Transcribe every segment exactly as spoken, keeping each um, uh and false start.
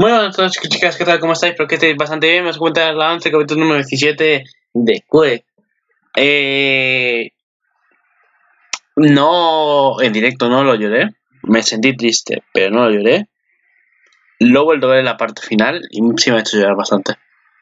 Bueno, entonces, chicas, ¿qué tal? ¿Cómo estáis? Espero que estéis bastante bien. Me os cuenta la once, capítulo número diecisiete de Cue. Eh, no, en directo no lo lloré. Me sentí triste, pero no lo lloré. Lo he vuelto a ver en la parte final y sí me ha hecho llorar bastante.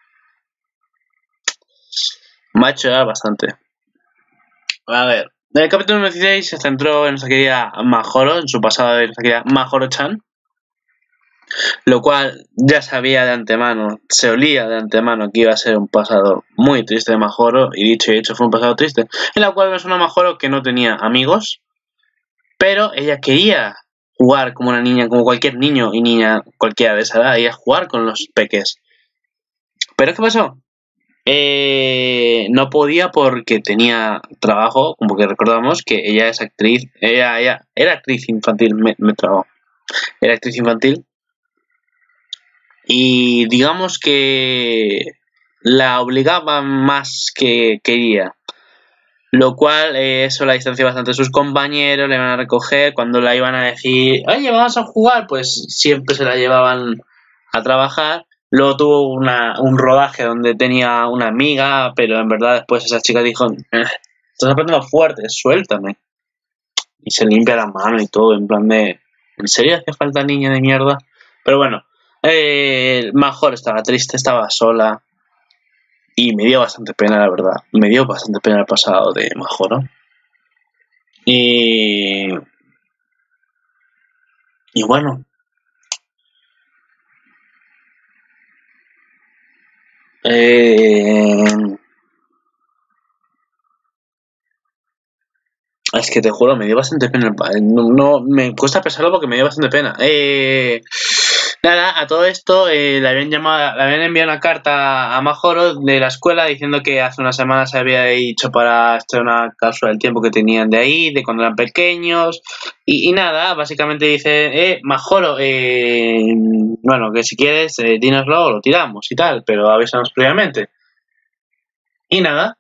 Me ha hecho llorar bastante. A ver, en el capítulo número dieciséis se centró en nuestra querida Majoro, en su pasado de nuestra querida Majoro-chan. Lo cual ya sabía de antemano, se olía de antemano que iba a ser un pasado muy triste de Majoro, y dicho y hecho fue un pasado triste, en la cual ves una Majoro que no tenía amigos, pero ella quería jugar como una niña, como cualquier niño y niña cualquiera de esa edad, ella jugar con los peques. ¿Pero qué pasó? Eh, no podía porque tenía trabajo, como que recordamos que ella es actriz, ella, ella era actriz infantil, me, me trabó, era actriz infantil. Y digamos que la obligaba más que quería. Lo cual, eh, eso la distanció bastante de sus compañeros, le iban a recoger. Cuando la iban a decir, oye, vamos a jugar, pues siempre se la llevaban a trabajar. Luego tuvo una, un rodaje donde tenía una amiga, pero en verdad después esa chica dijo, eh, estás apretando fuerte, suéltame. Y se limpia la mano y todo, en plan de, ¿en serio hace falta niña de mierda? Pero bueno. Eh, Major estaba triste, estaba sola y me dio bastante pena, la verdad. Me dio bastante pena el pasado de Majoro. Y... Y bueno. Eh... Es que te juro, me dio bastante pena. No, no me cuesta pensarlo porque me dio bastante pena. Eh... Nada, a todo esto eh, le habían llamado, le habían enviado una carta a Majoro de la escuela diciendo que hace unas semanas se había dicho para hacer una cápsula del tiempo que tenían de ahí, de cuando eran pequeños, y, y nada, básicamente dice, eh, Majoro, eh, bueno, que si quieres, eh, dínoslo o lo tiramos y tal, pero avísanos previamente. Y nada.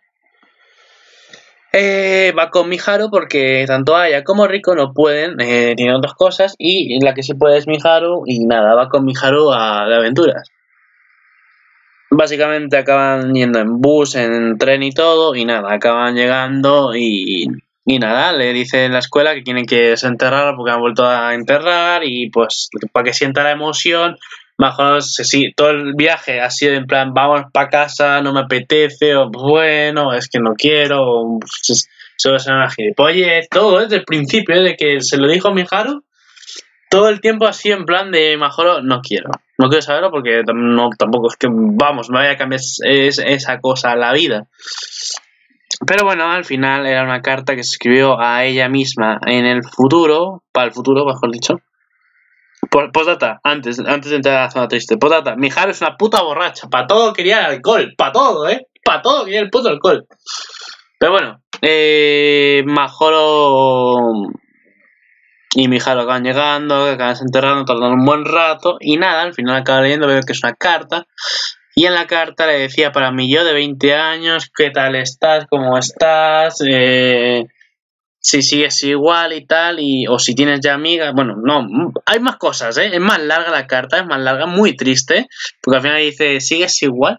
Eh, va con Miharu porque tanto Aya como Riko no pueden, eh, tienen otras cosas y la que sí puede es Miharu y nada, va con Miharu a de aventuras. Básicamente acaban yendo en bus, en tren y todo y nada, acaban llegando y, y nada, le dice en la escuela que quieren que desenterrar porque han vuelto a enterrar y pues para que sienta la emoción. Más o menos, sí, todo el viaje ha sido en plan, vamos para casa, no me apetece, o bueno, es que no quiero, o pues, solo es una gilipollez, todo desde el principio, de que se lo dijo a Miharu, todo el tiempo así en plan de Majoro, no quiero, no quiero saberlo porque no, tampoco es que, vamos, me vaya a cambiar es, esa cosa a la vida. Pero bueno, al final era una carta que se escribió a ella misma en el futuro, para el futuro, mejor dicho. Postdata, antes, antes de entrar a la zona triste. Postdata, Miharu es una puta borracha. Para todo quería el alcohol. Para todo, ¿eh? Para todo quería el puto alcohol. Pero bueno, eh, Majoro y Miharu acaban llegando, acaban desenterrando, tardando un buen rato. Y nada, al final acaba leyendo, veo que es una carta. Y en la carta le decía para mí, yo de veinte años, ¿qué tal estás? ¿Cómo estás? Eh... Si sigues igual y tal, y, o si tienes ya amigas, bueno, no, hay más cosas, ¿eh? Es más larga la carta, es más larga, muy triste, porque al final dice, ¿sigues igual?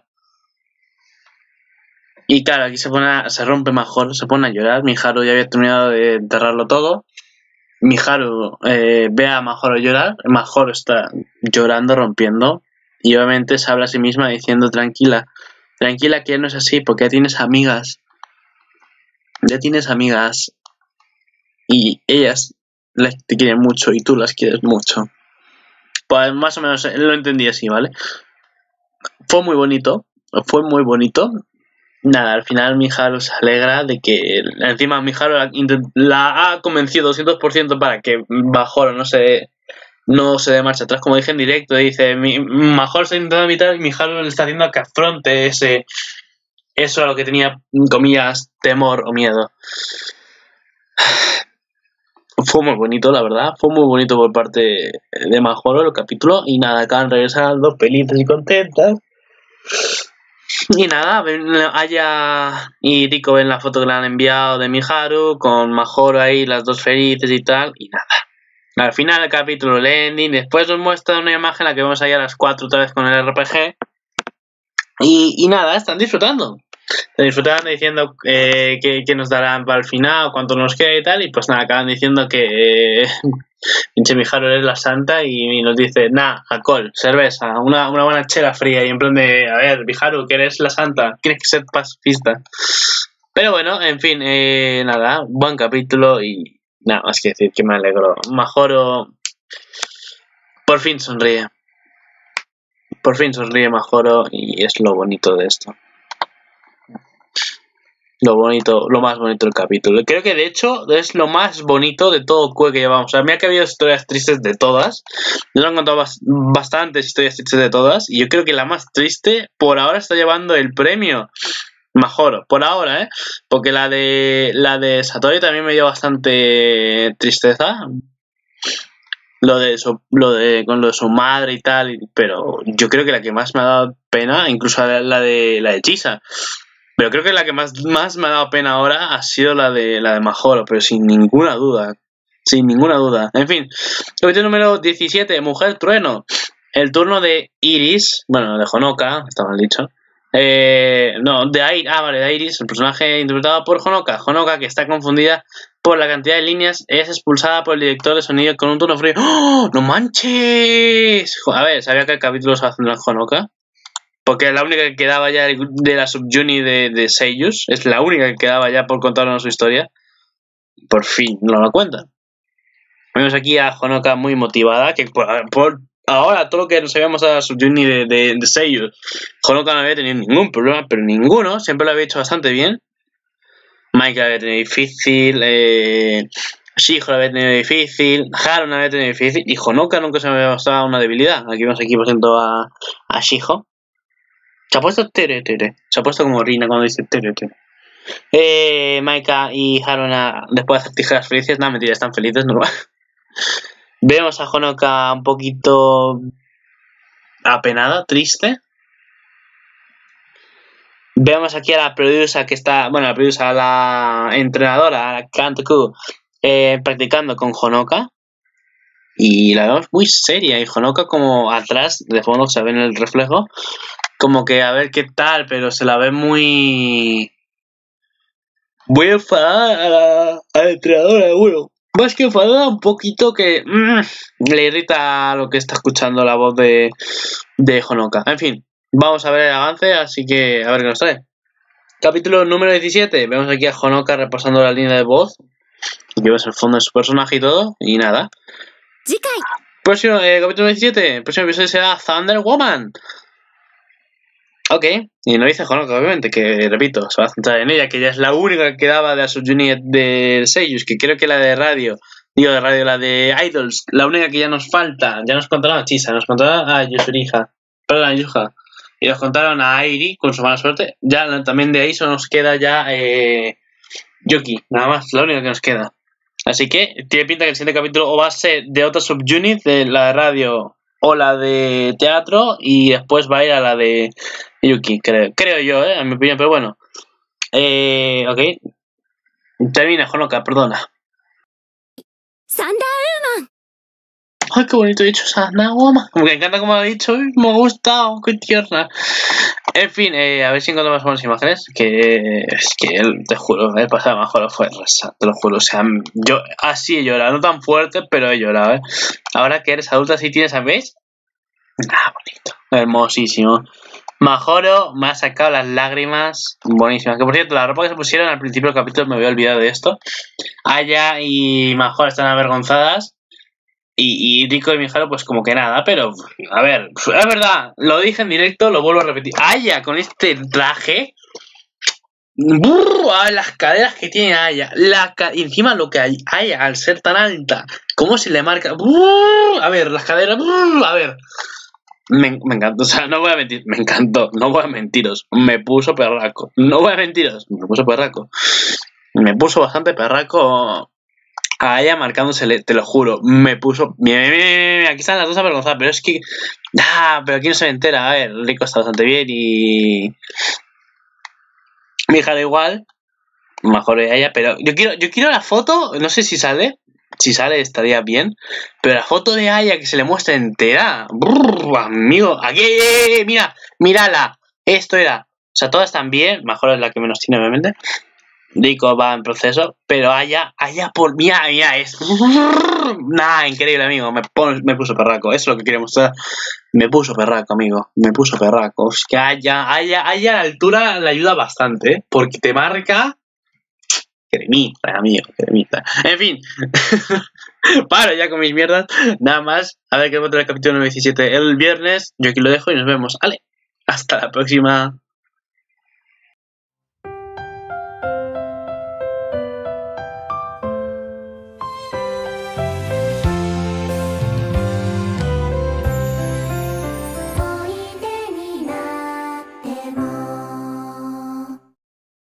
Y claro, aquí se pone, a, se rompe Majoro, se pone a llorar, Miharu ya había terminado de enterrarlo todo, Miharu eh, ve a Majoro llorar, Majoro está llorando, rompiendo, y obviamente se habla a sí misma diciendo, tranquila, tranquila que ya no es así, porque ya tienes amigas, ya tienes amigas, y ellas te quieren mucho y tú las quieres mucho. Pues más o menos lo entendí así, ¿vale? Fue muy bonito, fue muy bonito. Nada, al final Miharu se alegra de que encima Miharu la, la ha convencido doscientos por ciento para que Majoro no se no se dé marcha atrás, como dije en directo, dice Majoro se ha intentado evitar y Miharu le está haciendo que afronte ese eso a lo que tenía, comillas, temor o miedo. Fue muy bonito, la verdad. Fue muy bonito por parte de Majoro el capítulo. Y nada, acaban regresando felices y contentas. Y nada, Aya y Riko ven la foto que le han enviado de Miharu con Majoro ahí, las dos felices y tal. Y nada. Al final del capítulo, el ending, después nos muestra una imagen en la que vemos ahí a las cuatro otra vez con el R P G. Y, y nada, están disfrutando. Están disfrutando diciendo eh, que, que nos darán para el final, cuánto nos queda y tal. Y pues nada, acaban diciendo que eh, pinche Miharu es la santa y nos dice, nah, alcohol, cerveza, una, una buena chela fría. Y en plan de, a ver, Miharu, que eres la santa, tienes que ser pacifista. Pero bueno, en fin, eh, nada, buen capítulo y nada más que decir que me alegro. Majoro por fin sonríe. Por fin sonríe Majoro y es lo bonito de esto. Lo bonito, lo más bonito del capítulo. Creo que de hecho es lo más bonito de todo el Q que llevamos. O sea, me ha habido historias tristes de todas. Nos han contado bas bastantes historias tristes de todas. Y yo creo que la más triste por ahora está llevando el premio Majoro, por ahora, ¿eh? Porque la de la de Satori también me dio bastante tristeza. Lo de su, lo de con lo de su madre y tal, pero yo creo que la que más me ha dado pena, incluso la, la de la de Chisa. Pero creo que la que más, más me ha dado pena ahora ha sido la de la de Majoro, pero sin ninguna duda. Sin ninguna duda. En fin, capítulo número diecisiete, Mujer Trueno. El turno de Iris, bueno, de Honoka, está mal dicho. Eh, no, de Iris, ah, vale, de Iris, el personaje interpretado por Honoka. Honoka, que está confundida por la cantidad de líneas, es expulsada por el director de sonido con un turno frío. ¡Oh! ¡No manches! A ver, ¿sabía que el capítulo se va a hacer en Honoka? Porque es la única que quedaba ya de la subuni de, de Seiyus. Es la única que quedaba ya por contarnos su historia. Por fin, no lo cuentan. Vemos aquí a Honoka muy motivada, que por, por ahora todo lo que nos sabíamos a la subuni de, de, de Seiyus, Honoka no había tenido ningún problema, pero ninguno, siempre lo había hecho bastante bien. Mike lo había tenido difícil, eh, Shijo lo había tenido difícil, Haru lo había tenido difícil, y Honoka nunca se me había mostrado una debilidad. Aquí vemos aquí, por ejemplo, a, a Shijo. Se ha puesto tere tere. Se ha puesto como Rina cuando dice tere tere. Eh, Maika y Haruna, después de hacer tijeras felices, no, mentira, están felices, normal. Vemos a Honoka un poquito apenada, triste. Vemos aquí a la producer que está, bueno, la producer, a la entrenadora, a la Kantoku, eh, practicando con Honoka. Y la vemos muy seria. Y Honoka como atrás, de fondo se ve en el reflejo, como que a ver qué tal, pero se la ve muy... Muy enfadada a la, a la entrenadora, bueno. Más que enfadada, un poquito que mmm, le irrita lo que está escuchando la voz de, de Honoka. En fin, vamos a ver el avance, así que a ver qué nos trae. Capítulo número diecisiete. Vemos aquí a Honoka repasando la línea de voz. Aquí vemos el fondo de su personaje y todo. Y nada. Próximo, eh, capítulo diecisiete. El próximo episodio será Thunder Woman. Ok, y no dice Honoka, obviamente, que repito, se va a centrar en ella, que ella es la única que quedaba de la subunit de Seiyus, que creo que la de radio, digo de radio, la de Idols, la única que ya nos falta, ya nos contaron a Chisa, nos contaron a Yusuriha, perdón, a Yuha, y nos contaron a Airi con su mala suerte, ya también de ahí solo nos queda ya eh, Yuki, nada más, la única que nos queda. Así que tiene pinta que el siguiente capítulo o va a ser de otra subunit, de la de radio o la de teatro, y después va a ir a la de Yuki, creo, creo yo, eh, en mi opinión, pero bueno. Eh, ok. Termina, Honoka, perdona. Ay, qué bonito he dicho Thunder Woman. Me encanta como lo ha dicho, me ha gustado, qué tierna. En fin, eh, a ver si encontramos buenas imágenes. Que es que te juro, el pasado mejor fue resa, te lo juro. O sea, yo así he llorado, no tan fuerte, pero he llorado, ¿eh? Ahora que eres adulta, si tienes, ¿sabéis? Ah, bonito, hermosísimo. Majoro me ha sacado las lágrimas. Buenísimas. Que por cierto, la ropa que se pusieron al principio del capítulo me había olvidado de esto. Aya y Majoro están avergonzadas. Y, y Rico y Miharu, pues como que nada, pero a ver, es verdad, lo dije en directo, lo vuelvo a repetir. Aya con este traje. ¡Brrr! Las caderas que tiene Aya. La ca y encima lo que hay Aya al ser tan alta. ¿Cómo se le marca? ¡Brrr! A ver, las caderas. ¡Brrr! A ver. Me, me encantó, o sea, no voy a mentir, me encantó, no voy a mentiros, me puso perraco, no voy a mentiros, me puso perraco, me puso bastante perraco a ella marcándosele, te lo juro, me puso, mira, mira, mira, mira, aquí están las dos avergonzadas, pero es que, ah, pero aquí no se entera, a ver, Rico está bastante bien y mi hija da igual, mejor ella, pero yo quiero, yo quiero la foto, no sé si sale, si sale estaría bien. Pero la foto de Aya que se le muestra entera. Brrr, amigo, aquí, eh, eh, mira, mírala. Esto era. O sea, todas están bien. Mejor es la que menos tiene, obviamente. Rico va en proceso, pero Aya, Aya por mira, mira, es nada, increíble, amigo. Me, pon, me puso perraco, eso es lo que quería mostrar. Me puso perraco, amigo. Me puso perraco. Es que Aya, Aya, Aya a la altura le ayuda bastante, ¿eh? Porque te marca. Cremita, amigo, cremita. En fin, paro ya con mis mierdas. Nada más, a ver qué va a tener el capítulo número diecisiete el viernes. Yo aquí lo dejo y nos vemos. Vale, hasta la próxima.